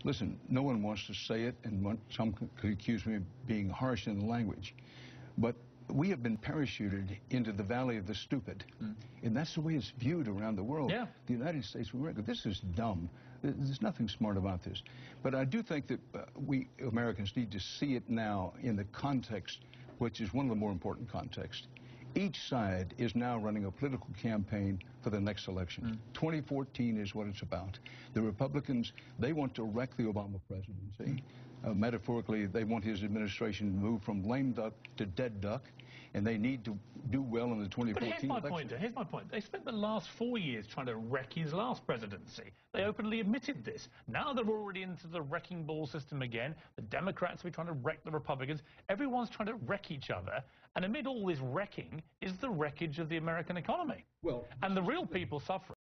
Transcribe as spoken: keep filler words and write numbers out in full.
Listen, no one wants to say it, and one, some could accuse me of being harsh in the language, but we have been parachuted into the valley of the stupid, mm. and that's the way it's viewed around the world. Yeah. The United States of America, this is dumb. There's nothing smart about this. But I do think that uh, we Americans need to see it now in the context, which is one of the more important contexts. Each side is now running a political campaign for the next election. Mm. twenty fourteen is what it's about. The Republicans, they want to wreck the Obama presidency. Mm. Uh, metaphorically, they want his administration to move from lame duck to dead duck, and they need to do well in the twenty fourteen election. But here's my point. Here's my point. They spent the last four years trying to wreck his last presidency. They openly admitted this. Now they're already into the wrecking ball system again. The Democrats will be trying to wreck the Republicans. Everyone's trying to wreck each other. And amid all this wrecking is the wreckage of the American economy. Well, and the real people suffering.